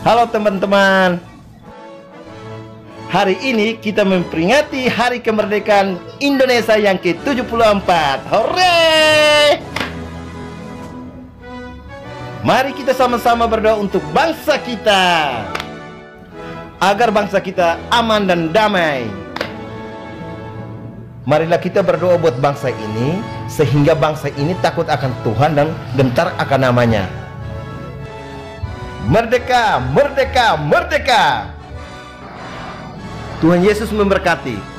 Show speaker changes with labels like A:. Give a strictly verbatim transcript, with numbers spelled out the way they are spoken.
A: Halo teman-teman. Hari ini kita memperingati Hari Kemerdekaan Indonesia yang ke tujuh puluh empat. Hore! Mari kita sama-sama berdoa untuk bangsa kita, agar bangsa kita aman dan damai. Marilah kita berdoa buat bangsa ini, sehingga bangsa ini takut akan Tuhan dan gentar akan namanya. Merdeka, merdeka, merdeka. Tuhan Yesus memberkati.